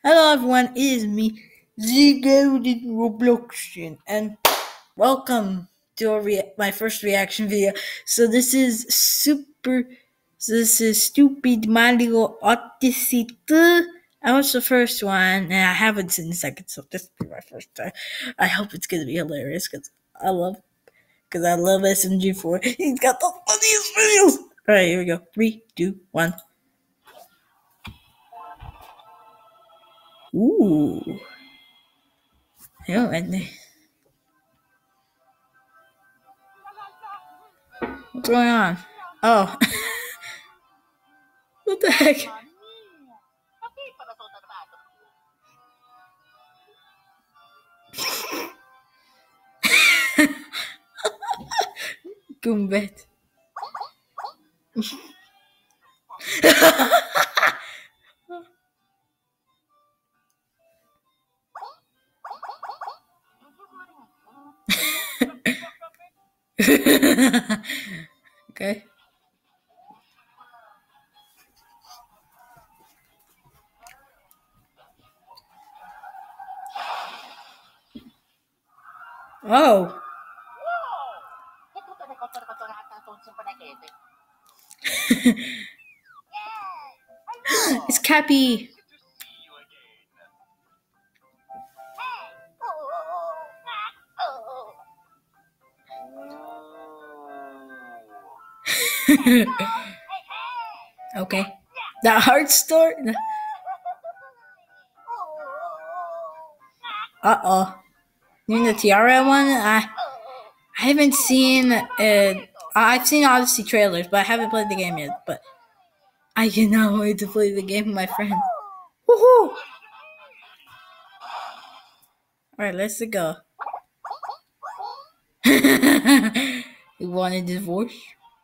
Hello everyone, it is me, the Golden Robloxian, and welcome to my first reaction video. This is Stupid Mario Odyssey 2. I watched the first one, and I haven't seen the second, so this will be my first time. I hope it's gonna be hilarious, because I love SMG4. He's got the funniest videos! Alright, here we go. 3, 2, 1. Ooh. Oh, and what's going on? Oh, what the heck? Gumbet. Okay. Oh. It's Cappy. Okay. The heart store? Uh-oh. You mean the Tiara one? I haven't seen I've seen Odyssey trailers, but I haven't played the game yet. But I cannot wait to play the game with my friend. Woohoo! Alright, let's go. You want a divorce?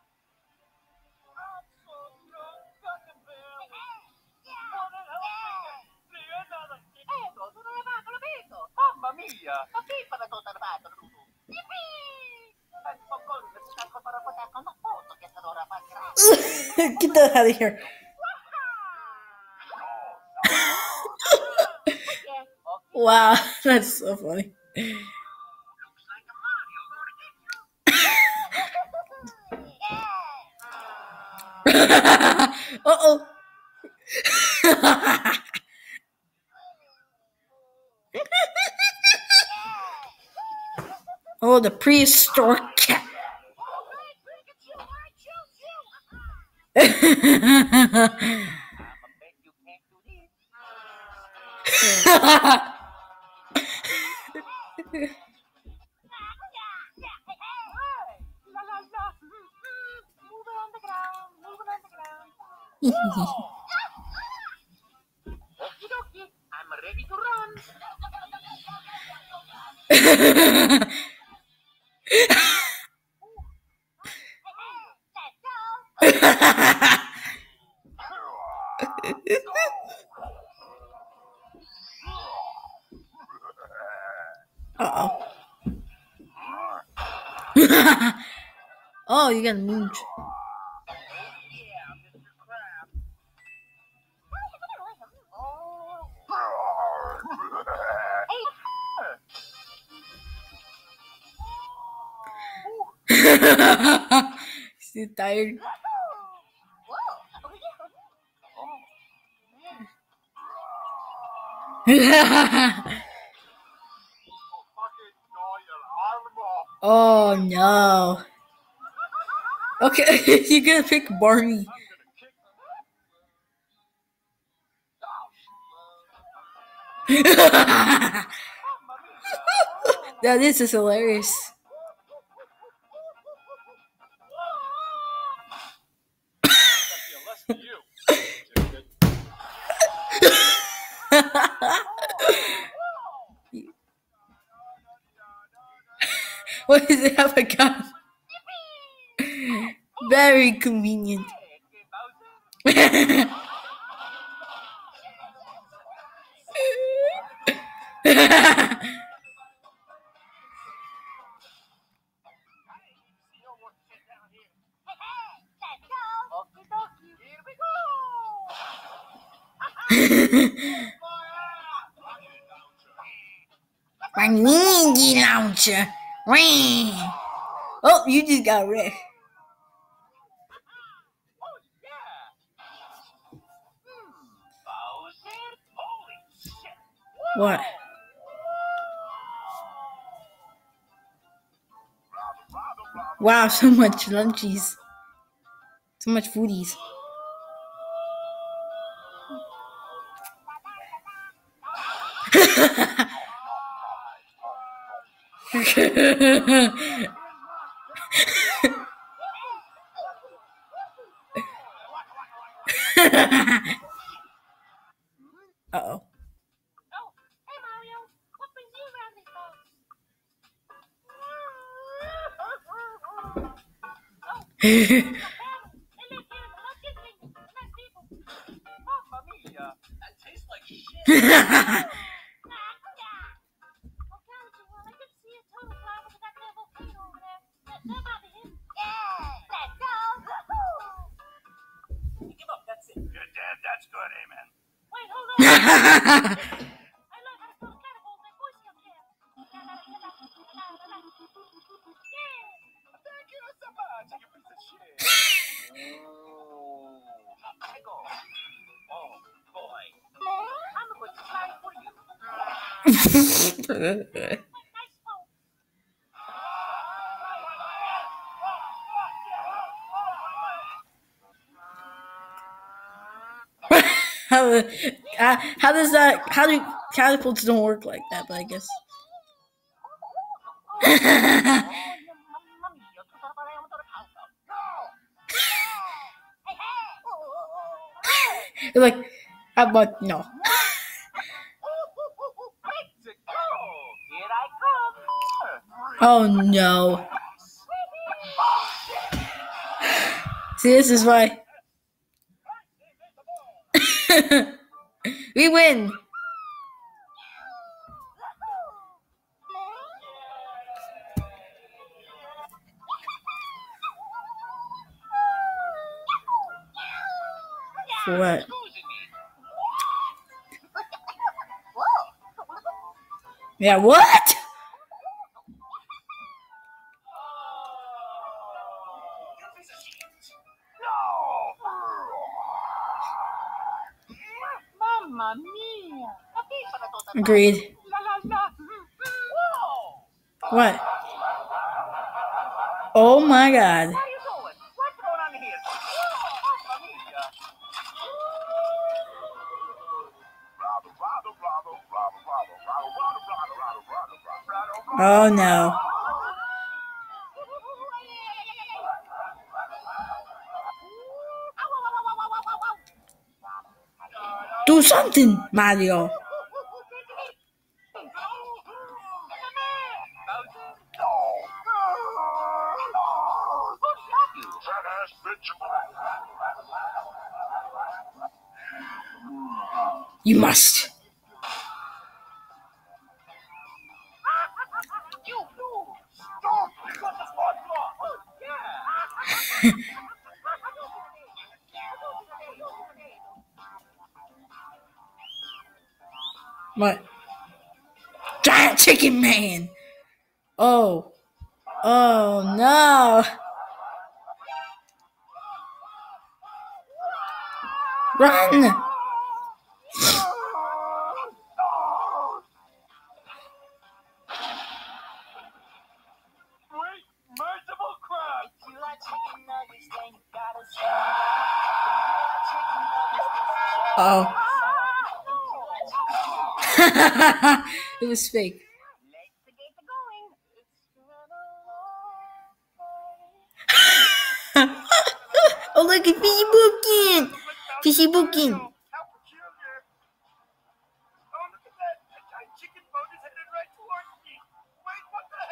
Get that out of here. Wow, that's so funny. Uh-oh. Oh, the prehistoric cat. I'm ready to run. Uh-oh. Oh, you got a mooch. Still tired. Oh no. Okay, you're gonna pick Barney. Now this is hilarious. Why does it have a gun? Very convenient. My ninja launcher. Oh, you just got wrecked. Oh, yeah. Bowser? Holy shit. What? Wow, so much lunchies. So much foodies. Uh-oh. Oh, hey, Mario. What brings you around these parts? Hey, live here in the Lucky's Kingdom. Nice people. Mamma mia. That tastes like shit. Give up, that's it. Good, Dad, that's good, amen. Wait, hold on. I learned how to throw cannonballs at Boy Scout camp. Yeah. Thank you so much, you piece of shit. Go. Oh, boy. I'm going to try for you. Nice poke. How does that? How do catapults don't work like that? But I guess. Like, how about no? Here I come. Oh no! See, this is why we win. For what? Yeah, what? Mamma mia. Agreed. La la la. Whoa. What? Oh my God! Where are you going? What's going on here? Mamma mia. Oh no! Do something, Mario. You must. You fool! Stop! You got the spot block! Oh, yeah! What? Giant Chicken Man. Oh. Oh no. Run. Great merciful crab! If you like chicken nuggets, then you gotta say. Oh. It was fake. Let's the gates are going. Oh, look at Fishy Bookin. Fishy Bookin. How peculiar. Oh, look at that. A giant chicken boat is headed right towards me. Wait, what the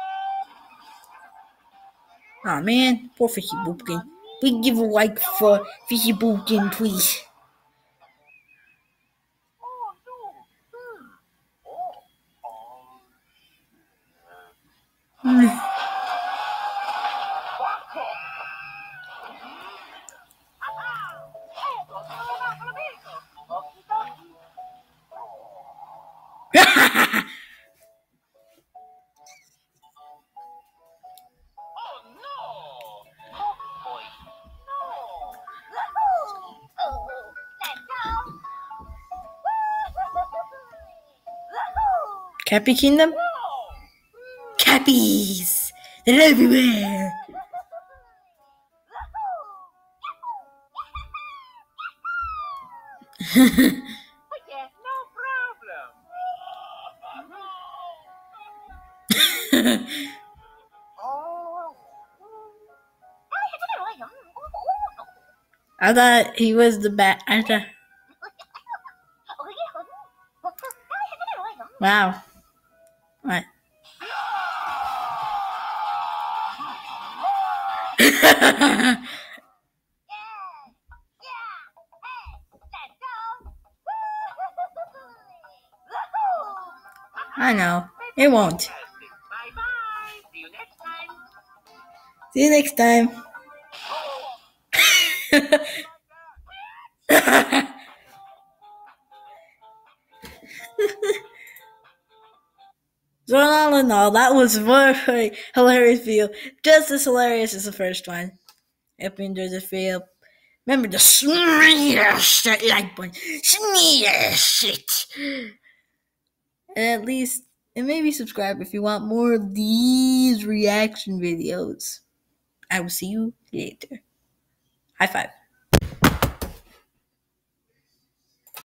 hell? Oh man, poor Fishy Bookin. Please give a like for Fishy Bookin, please. Oh, no. Cappy Kingdom? Cappies! They're everywhere! Yes, no problem. I thought he was the bat. Wow. What? I know. It won't. Bye-bye. See you next time. See you next time. So all in all, that was a very hilarious video. Just as hilarious as the first one. If you enjoyed the video, remember to smash that like button. Smash it. And at least, and maybe subscribe if you want more of these reaction videos. I will see you later. High five.